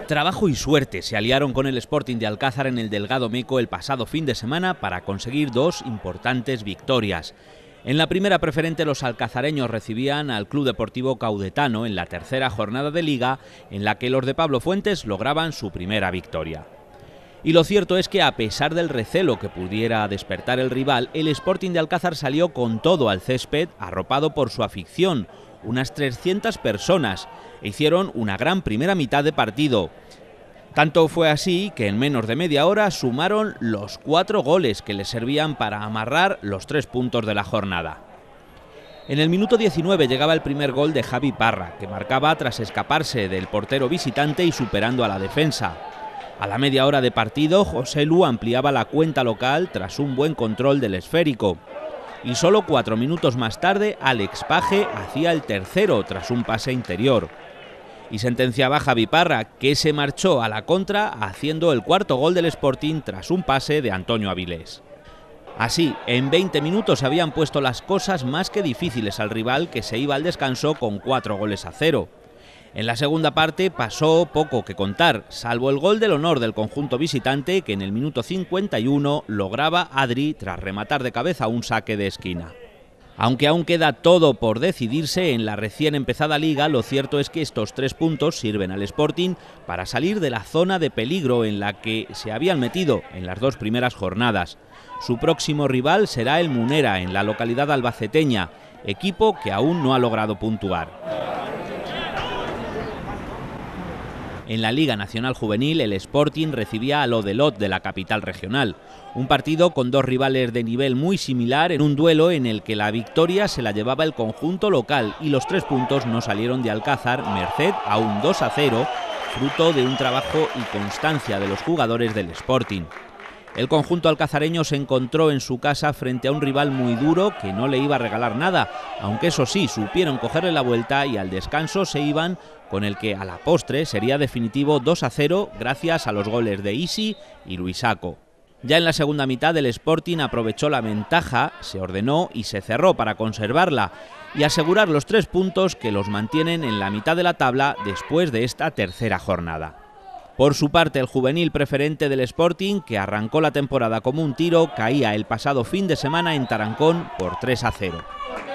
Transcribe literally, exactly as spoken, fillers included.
Trabajo y suerte se aliaron con el Sporting de Alcázar en el Delgado Meco el pasado fin de semana para conseguir dos importantes victorias. En la primera preferente los alcazareños recibían al Club Deportivo Caudetano en la tercera jornada de Liga, en la que los de Pablo Fuentes lograban su primera victoria. Y lo cierto es que a pesar del recelo que pudiera despertar el rival, el Sporting de Alcázar salió con todo al césped, arropado por su afición, unas trescientas personas, e hicieron una gran primera mitad de partido. Tanto fue así que en menos de media hora sumaron los cuatro goles que les servían para amarrar los tres puntos de la jornada. En el minuto diecinueve llegaba el primer gol de Javi Parra, que marcaba tras escaparse del portero visitante y superando a la defensa. A la media hora de partido, José Lu ampliaba la cuenta local tras un buen control del esférico. Y solo cuatro minutos más tarde, Alex Paje hacía el tercero tras un pase interior. Y sentenciaba Javi Parra, que se marchó a la contra haciendo el cuarto gol del Sporting tras un pase de Antonio Avilés. Así, en veinte minutos habían puesto las cosas más que difíciles al rival, que se iba al descanso con cuatro goles a cero. En la segunda parte pasó poco que contar, salvo el gol del honor del conjunto visitante, que en el minuto cincuenta y uno lograba Adri tras rematar de cabeza un saque de esquina. Aunque aún queda todo por decidirse en la recién empezada liga, lo cierto es que estos tres puntos sirven al Sporting para salir de la zona de peligro en la que se habían metido en las dos primeras jornadas. Su próximo rival será el Munera, en la localidad albaceteña, equipo que aún no ha logrado puntuar. En la Liga Nacional Juvenil, el Sporting recibía al Odelot de la capital regional. Un partido con dos rivales de nivel muy similar, en un duelo en el que la victoria se la llevaba el conjunto local y los tres puntos no salieron de Alcázar, merced a un dos a cero, fruto de un trabajo y constancia de los jugadores del Sporting. El conjunto alcazareño se encontró en su casa frente a un rival muy duro que no le iba a regalar nada, aunque eso sí, supieron cogerle la vuelta y al descanso se iban con el que a la postre sería definitivo dos a cero gracias a los goles de Isi y Luisaco. Ya en la segunda mitad el Sporting aprovechó la ventaja, se ordenó y se cerró para conservarla y asegurar los tres puntos que los mantienen en la mitad de la tabla después de esta tercera jornada. Por su parte, el juvenil preferente del Sporting, que arrancó la temporada como un tiro, caía el pasado fin de semana en Tarancón por tres a cero.